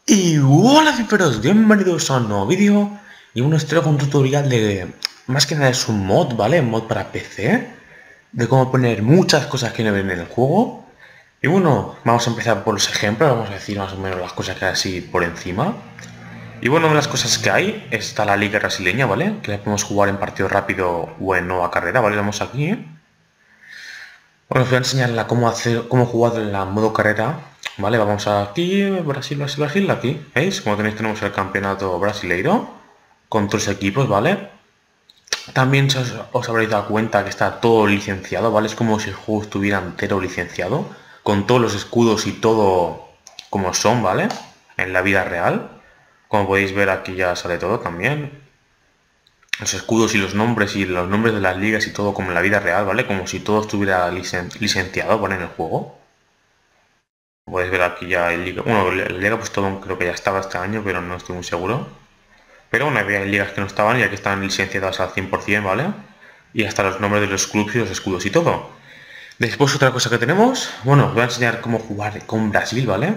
Y hola ciperos, bienvenidos a un nuevo vídeo. Y bueno, os traigo un tutorial de... Más que nada es un mod, ¿vale? Un mod para PC. De cómo poner muchas cosas que no ven en el juego. Y bueno, vamos a empezar por los ejemplos. Vamos a decir más o menos las cosas que hay así por encima. Y bueno, una de las cosas que hay está la liga brasileña, ¿vale? Que la podemos jugar en partido rápido o en nueva carrera, ¿vale? Vamos aquí. Bueno, os voy a enseñar cómo jugar en la modo carrera. Vale, vamos aquí, Brasil, aquí. ¿Veis? Como tenéis, tenemos el campeonato brasileiro con 3 equipos, ¿vale? También os habréis dado cuenta que está todo licenciado, ¿vale? Es como si el juego estuviera entero licenciado, con todos los escudos y todo como son, ¿vale? En la vida real. Como podéis ver, aquí ya sale todo también. Los escudos y los nombres de las ligas y todo como en la vida real, ¿vale? Como si todo estuviera licenciado, ¿vale? En el juego. Podéis ver aquí ya el liga. Bueno, la liga pues todo creo que ya estaba este año, pero no estoy muy seguro. Pero bueno, había ligas que no estaban, ya que están licenciadas al 100%, ¿vale? Y hasta los nombres de los clubes y los escudos y todo. Después otra cosa que tenemos, bueno, os voy a enseñar cómo jugar con Brasil, ¿vale?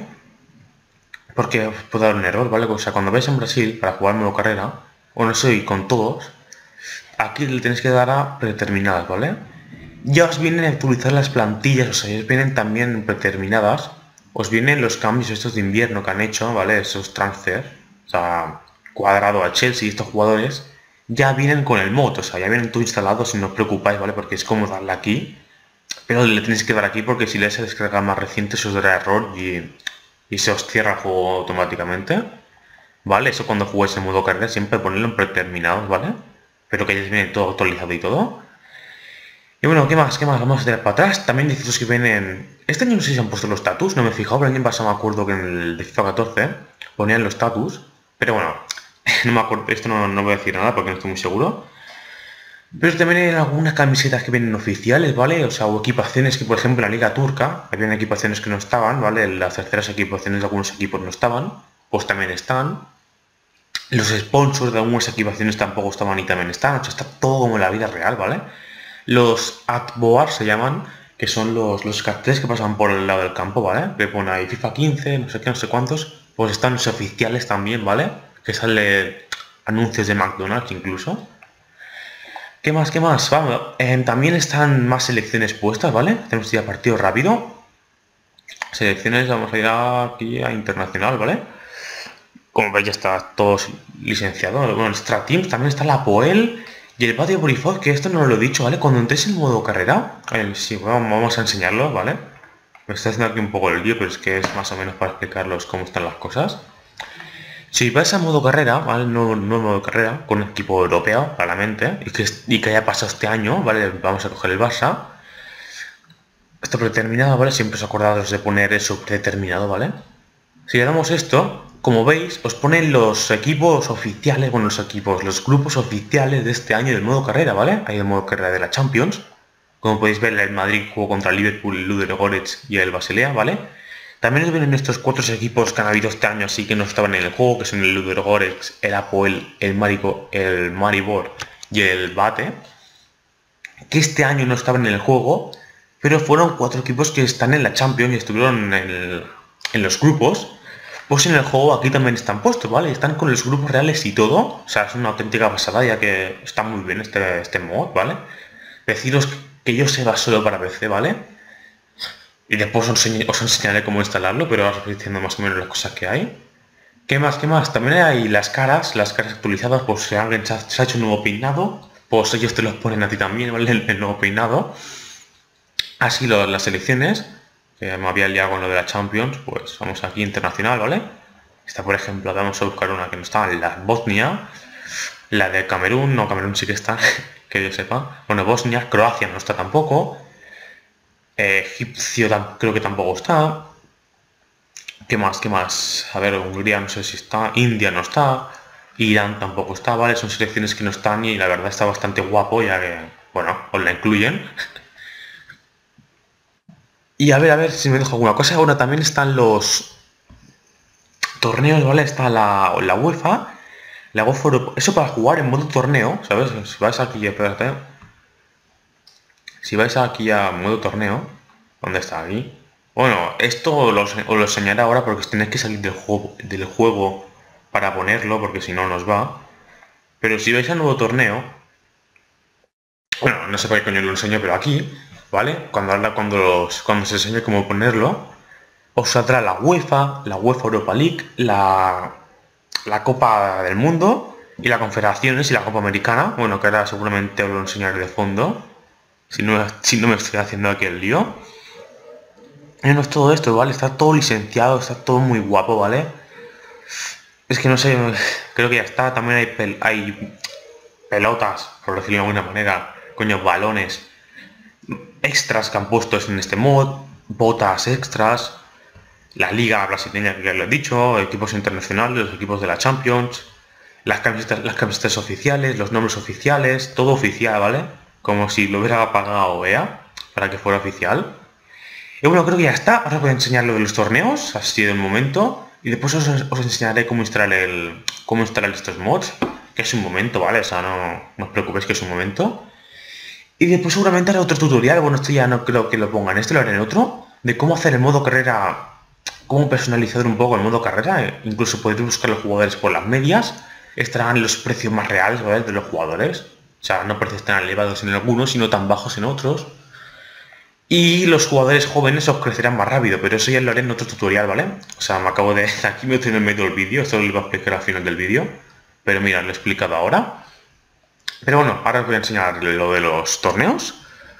Porque os puede dar un error, ¿vale? O sea, cuando vais en Brasil para jugar modo carrera, o no sé, con todos, aquí le tenéis que dar a predeterminadas, ¿vale? Ya os vienen a actualizar las plantillas, o sea, ya os vienen también predeterminadas. Os vienen los cambios estos de invierno que han hecho, ¿vale? Esos transfer, o sea, Cuadrado a Chelsea y estos jugadores, ya vienen con el mod, o sea, ya vienen todo instalado, si no os preocupáis, ¿vale? Porque es como darle aquí, pero le tenéis que dar aquí porque si le se descarga más reciente se os dará error y se os cierra el juego automáticamente, ¿vale? Eso cuando juguéis en modo carrera siempre ponerlo en predeterminados, ¿vale? Pero que ya viene todo actualizado y todo. Y bueno, ¿qué más? ¿Qué más? Vamos a tirar para atrás. También deciros que vienen... Este año no sé si se han puesto los status, no me he fijado, pero el año pasado me acuerdo que en el de FIFA 14 ponían los status. Pero bueno, no me acuerdo, esto no voy a decir nada porque no estoy muy seguro. Pero también hay algunas camisetas que vienen oficiales, ¿vale? O sea, o equipaciones que, por ejemplo, en la Liga Turca, habían equipaciones que no estaban, ¿vale? Las terceras equipaciones de algunos equipos no estaban, pues también están. Los sponsors de algunas equipaciones tampoco estaban y también están. O sea, está todo como en la vida real, ¿vale? Los adboards se llaman, que son los carteles que pasan por el lado del campo, ¿vale? Que pone ahí FIFA 15, no sé qué, no sé cuántos. Pues están los oficiales también, ¿vale? Que sale anuncios de McDonald's incluso. ¿Qué más? ¿Qué más? Vamos, también están más selecciones puestas, ¿vale? Tenemos ya partido rápido. Selecciones, vamos a ir aquí a internacional, ¿vale? Como veis ya está todo licenciado. Bueno, el Extra Teams también está la Poel y el patio Borifoz, que esto no lo he dicho, ¿vale? Cuando entréis en modo carrera, sí, vamos a enseñarlo, ¿vale? Me está haciendo aquí un poco el lío, pero es que es más o menos para explicarlos cómo están las cosas. Si vais a modo carrera, ¿vale? No modo carrera, con un equipo europeo, claramente, y que haya pasado este año, ¿vale? Vamos a coger el Barça. Esto predeterminado, ¿vale? Siempre os acordados de poner eso predeterminado, ¿vale? Si le damos esto, como veis, os ponen los equipos oficiales, bueno, los grupos oficiales de este año del modo carrera, ¿vale? Hay el modo carrera de la Champions. Como podéis ver, el Madrid jugó contra el Liverpool, el Ludogorets y el Basilea, ¿vale? También os vienen estos 4 equipos que han habido este año así que no estaban en el juego, que son el Ludogorets, el Apoel, el Maribor y el Bate, que este año no estaban en el juego, pero fueron 4 equipos que están en la Champions y estuvieron en los grupos. Pues en el juego aquí también están puestos, ¿vale? Están con los grupos reales y todo. O sea, es una auténtica pasada, ya que está muy bien este mod, ¿vale? Deciros que yo se va solo para PC, ¿vale? Y después os enseñaré cómo instalarlo, pero ahora os estoy diciendo más o menos las cosas que hay. ¿Qué más? ¿Qué más? También hay las caras actualizadas, pues si alguien se ha hecho un nuevo peinado, pues ellos te los ponen a ti también, ¿vale? El nuevo peinado. Así las selecciones, que me había liado con lo de la Champions, pues vamos aquí internacional, ¿vale? Esta, por ejemplo, vamos a buscar una que no está, la Bosnia, la de Camerún, no, Camerún sí que está, que yo sepa. Bueno, Bosnia, Croacia no está tampoco, Egipcio creo que tampoco está. ¿Qué más? ¿Qué más? A ver, Hungría no sé si está, India no está, Irán tampoco está, ¿vale? Son selecciones que no están y la verdad está bastante guapo, ya que, bueno, os la incluyen. Y a ver si me dejo alguna cosa. Ahora también están los torneos, ¿vale? Está la UEFA, la UEFA Europa. Eso para jugar en modo torneo, ¿sabes? Si vais aquí, espérate. Si vais aquí a modo torneo, ¿dónde está aquí? Bueno, esto os lo enseñaré ahora porque tenéis que salir del juego para ponerlo, porque si no nos va. Pero si vais al nuevo torneo, bueno, no sé para qué coño lo enseño, pero aquí, ¿vale? Cuando se enseñe cómo ponerlo, os saldrá la UEFA Europa League, la Copa del Mundo y la Confederaciones y la Copa Americana. Bueno, que ahora seguramente os lo enseñaré de fondo, si no me estoy haciendo aquí el lío. Y no es todo esto, ¿vale? Está todo licenciado, está todo muy guapo, ¿vale? Es que no sé, creo que ya está. También hay pelotas, por decirlo de alguna manera, coño, balones extras que han puesto en este mod, botas extras, la liga brasileña que ya lo he dicho, equipos internacionales, los equipos de la Champions, las camisetas oficiales, los nombres oficiales, todo oficial, ¿vale? Como si lo hubiera pagado EA para que fuera oficial. Y bueno, creo que ya está. Ahora voy a enseñar lo de los torneos, así de un momento. Y después os enseñaré cómo instalar estos mods. Que es un momento, ¿vale? O sea, no os preocupéis que es un momento. Y después seguramente haré otro tutorial. Bueno, esto ya no creo que lo pongan. Este lo haré en otro. De cómo hacer el modo carrera. Cómo personalizar un poco el modo carrera. Incluso podéis buscar los jugadores por las medias. Estarán los precios más reales, ¿vale? De los jugadores. O sea, no precios tan elevados en algunos, sino tan bajos en otros. Y los jugadores jóvenes os crecerán más rápido, pero eso ya lo haré en otro tutorial, ¿vale? O sea, me acabo de... Aquí me estoy en medio del vídeo, esto lo iba a explicar al final del vídeo. Pero mira, lo he explicado ahora. Pero bueno, ahora os voy a enseñar lo de los torneos.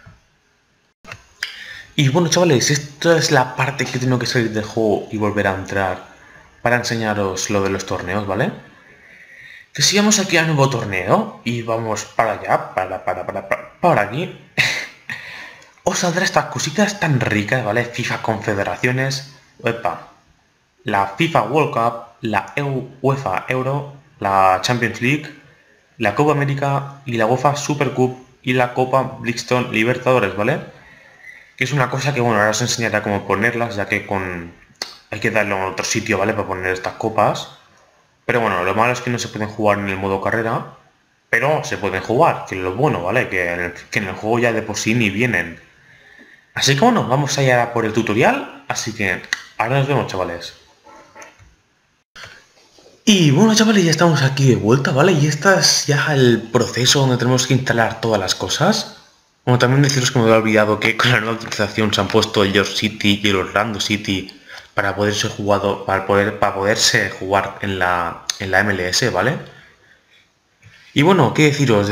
Y bueno, chavales, esta es la parte que tengo que salir del juego y volver a entrar para enseñaros lo de los torneos, ¿vale? Que sigamos aquí al nuevo torneo y vamos para allá, para aquí. Os saldrá estas cositas tan ricas, ¿vale? FIFA Confederaciones, epa, la FIFA World Cup, la UEFA Euro, la Champions League, la Copa América y la UEFA Super Cup y la Copa Brixton Libertadores, ¿vale? Que es una cosa que, bueno, ahora os enseñaré cómo ponerlas, ya que hay que darle a otro sitio, ¿vale? Para poner estas copas. Pero bueno, lo malo es que no se pueden jugar en el modo carrera, pero se pueden jugar, que es lo bueno, ¿vale? Que en el juego ya de por sí ni vienen. Así que bueno, vamos allá por el tutorial, así que ahora nos vemos, chavales. Y bueno, chavales, ya estamos aquí de vuelta, ¿vale? Y este es ya el proceso donde tenemos que instalar todas las cosas. Bueno, también deciros que me había olvidado que con la nueva actualización se han puesto el York City y el Orlando City para poderse jugar en la MLS, ¿vale? Y bueno, qué deciros,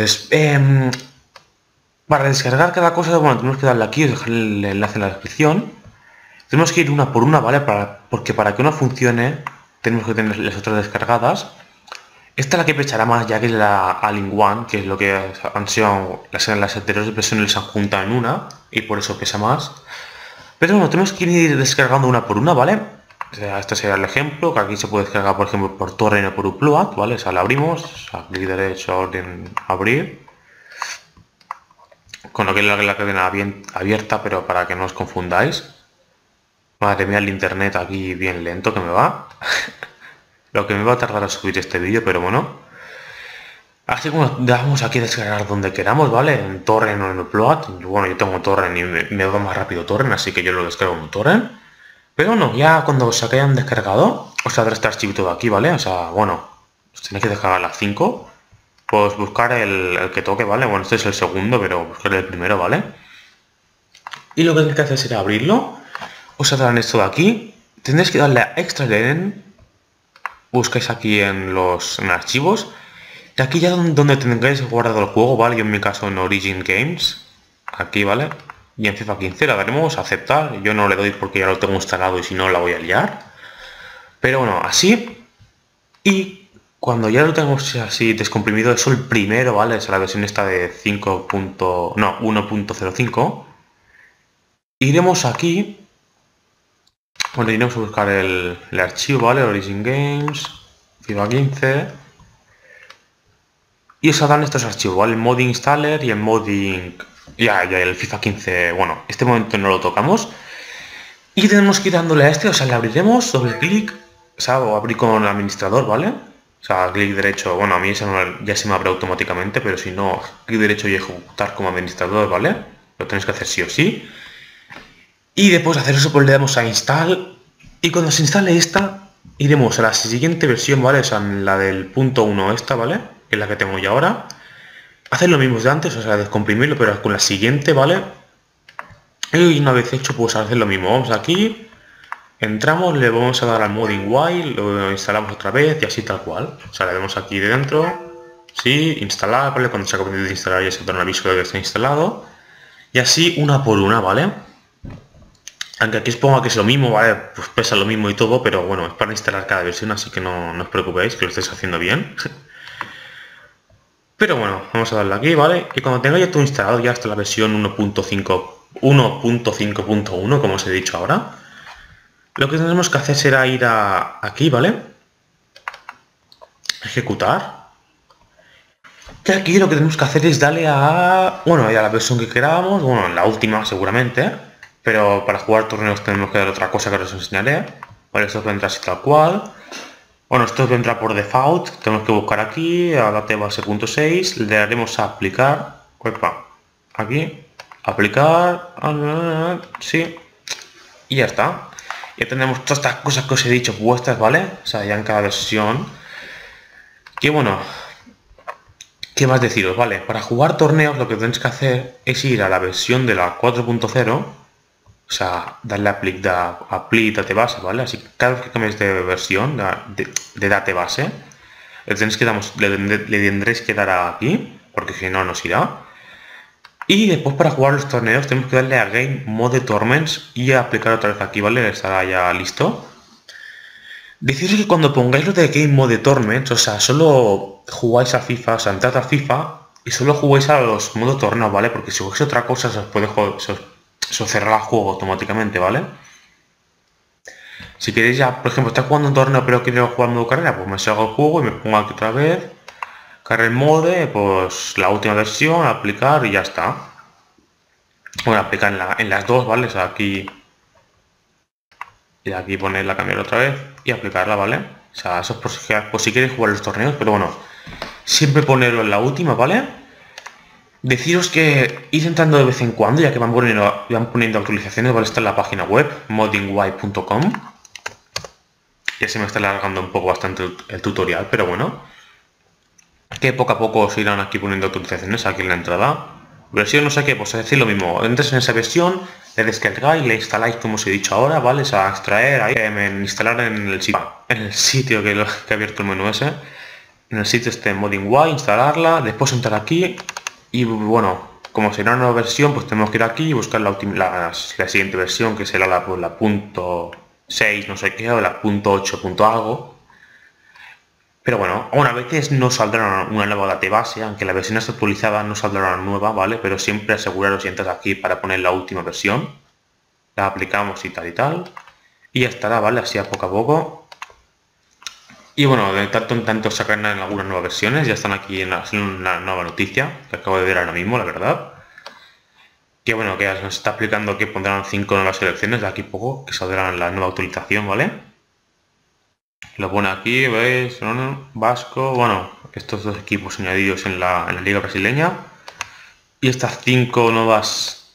para descargar cada cosa, bueno, tenemos que darle aquí, os dejaré el enlace en la descripción. Tenemos que ir una por una, ¿vale? Porque para que una funcione, tenemos que tener las otras descargadas. Esta es la que pesará más, ya que es la All-in-One, que es lo que han sido las anteriores versiones, se han juntado en una, y por eso pesa más. Pero bueno, tenemos que ir descargando una por una, ¿vale? O sea, este sería el ejemplo, que aquí se puede descargar, por ejemplo, por torrent o por upload, ¿vale? O sea, la abrimos, o sea, clic derecho, orden, abrir. Con lo que es la cadena bien abierta, pero para que no os confundáis. Madre mía, el internet aquí bien lento que me va. Lo que me va a tardar a subir este vídeo, pero bueno. Así como damos aquí a descargar donde queramos, ¿vale? En torrent o en upload. Bueno, yo tengo torrent y me va más rápido torrent, así que yo lo descargo en torrent. Pero bueno, ya cuando os hayan descargado, os saldrá este archivito de aquí, ¿vale? O sea, bueno, os tenéis que descargar las 5. Pues buscar el que toque, ¿vale? Bueno, este es el segundo, pero buscar el primero, ¿vale? Y lo que tenéis que hacer será abrirlo. Os saldrán esto de aquí. Tendréis que darle a extraer. Buscáis aquí en archivos. Y aquí ya donde tendréis guardado el juego, ¿vale? Yo en mi caso en Origin Games. Aquí, ¿vale? Y en FIFA 15 la daremos a aceptar. Yo no le doy porque ya lo tengo instalado y si no la voy a liar. Pero bueno, así. Y cuando ya lo tenemos así descomprimido, eso el primero, ¿vale? Es la versión esta de 1.05. Iremos aquí. Bueno, iremos a buscar el archivo, ¿vale? Origin Games, FIFA 15. Y os dan estos archivos, ¿vale? El modding installer y el modding... Ya, el FIFA 15, bueno, este momento no lo tocamos. Y tenemos que ir dándole a este, o sea, le abriremos, doble clic, o sea, o abrir con el administrador, ¿vale? O sea, clic derecho, bueno, a mí ya se me abre automáticamente, pero si no, clic derecho y ejecutar como administrador, ¿vale? Lo tenéis que hacer sí o sí. Y después de hacer eso, pues le damos a install. Y cuando se instale esta, iremos a la siguiente versión, ¿vale? O sea, la del punto 1 esta, ¿vale? Que es la que tengo yo ahora. Hacer lo mismo de antes, o sea, descomprimirlo, pero con la siguiente, ¿vale? Y una vez hecho, pues hacer lo mismo. Vamos aquí, entramos, le vamos a dar al modding while, lo instalamos otra vez y así tal cual. O sea, le damos aquí de dentro, sí, instalar, ¿vale? Cuando se acabe de instalar ya se da un aviso de que está instalado. Y así una por una, ¿vale? Aunque aquí os ponga que es lo mismo, ¿vale? Pues pesa lo mismo y todo, pero bueno, es para instalar cada versión, así que no os preocupéis, que lo estáis haciendo bien. Pero bueno, vamos a darle aquí, ¿vale? Y cuando tenga ya todo instalado, ya hasta la versión 1.5.1, como os he dicho ahora, lo que tenemos que hacer será ir aquí, ¿vale? Ejecutar. Que aquí lo que tenemos que hacer es darle a... Bueno, a la versión que queramos, bueno, la última seguramente, pero para jugar torneos tenemos que dar otra cosa que os enseñaré. Vale, esto vendrá así tal cual. Bueno, esto vendrá por default, tenemos que buscar aquí, a la base.6, le daremos a aplicar, aquí, aplicar, sí, y ya está. Ya tenemos todas estas cosas que os he dicho puestas, ¿vale? O sea, ya en cada versión. Que bueno, ¿qué más deciros? Vale, para jugar torneos lo que tenéis que hacer es ir a la versión de la 4.0, o sea, darle a apply database, ¿vale? Así que cada vez que cambiéis de versión, de database, le tendréis que dar aquí, porque si no, nos irá. Y después para jugar los torneos tenemos que darle a Game Mode Tournaments y a aplicar otra vez aquí, ¿vale? Estará ya listo. Deciros que cuando pongáis lo de Game Mode Tournaments, o sea, solo jugáis a FIFA, o sea, entrad a FIFA y solo jugáis a los modo torneo, ¿vale? Porque si jugáis otra cosa se os cerrará el juego automáticamente, ¿vale? Si queréis ya, por ejemplo, está jugando un torneo pero quiero jugar modo carrera, pues me salgo el juego y me pongo aquí otra vez. Carrera mode, pues la última versión, aplicar y ya está. Bueno, aplicar en las dos, ¿vale? O sea, aquí y aquí ponerla, cambiar otra vez y aplicarla, ¿vale? O sea, eso es por si queréis jugar los torneos, pero bueno, siempre ponerlo en la última, ¿vale? Deciros que id entrando de vez en cuando, ya que van poniendo actualizaciones, ¿vale? Está en la página web, moddingwide.com. Ya se me está alargando un poco bastante el tutorial, pero bueno. Que poco a poco os irán aquí poniendo actualizaciones aquí en la entrada. Versión no sé qué, pues decir lo mismo. Entréis en esa versión, le descargáis, le instaláis como os he dicho ahora, ¿vale? O sea, extraer ahí, instalar en el sitio que he abierto el menú ese. En el sitio este moddingwide, instalarla, después entrar aquí y bueno, como será una nueva versión, pues tenemos que ir aquí y buscar la siguiente versión, que será la punto 6, no sé qué, o la punto 8, algo. Pero bueno, aún a veces no saldrá una nueva database, aunque la versión está actualizada no saldrá una nueva, ¿vale? Pero siempre aseguraros si entras aquí para poner la última versión. La aplicamos y tal. Y ya estará, ¿vale? Así a poco. Y bueno, de tanto en tanto sacarán en algunas nuevas versiones. Ya están aquí en una nueva noticia que acabo de ver ahora mismo, la verdad. Que bueno, que nos está aplicando que pondrán 5 nuevas selecciones de aquí a poco, que saldrán la nueva actualización, ¿vale? Lo pone aquí, ¿veis? Vasco, bueno, estos dos equipos añadidos en la liga brasileña. Y estas 5 nuevas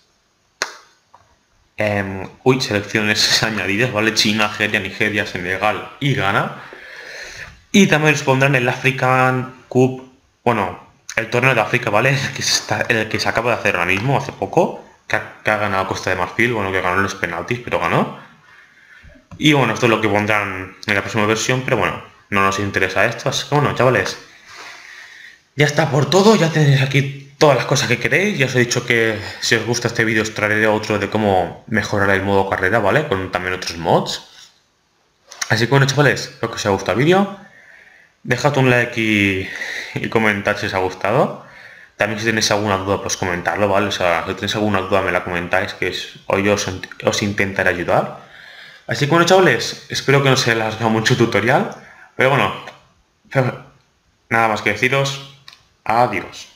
selecciones añadidas, ¿vale? China, Argelia, Nigeria, Senegal y Ghana. Y también os pondrán el African Cup, bueno, el torneo de África, ¿vale? El que se acaba de hacer ahora mismo, hace poco, que ha ganado Costa de Marfil, bueno, que ganó los penaltis, pero ganó. Y bueno, esto es lo que pondrán en la próxima versión, pero bueno, no nos interesa esto, así que bueno, chavales, ya está por todo, ya tenéis aquí todas las cosas que queréis. Ya os he dicho que si os gusta este vídeo os traeré otro de cómo mejorar el modo carrera, ¿vale? Con también otros mods. Así que bueno, chavales, espero que os haya gustado el vídeo. Dejad un like y comentad si os ha gustado. También si tenéis alguna duda, pues comentarlo, ¿vale? O sea, si tenéis alguna duda me la comentáis, que hoy os intentaré ayudar. Así que bueno, chavales, espero que no se haya alargado mucho el tutorial, pero bueno, nada más que deciros, adiós.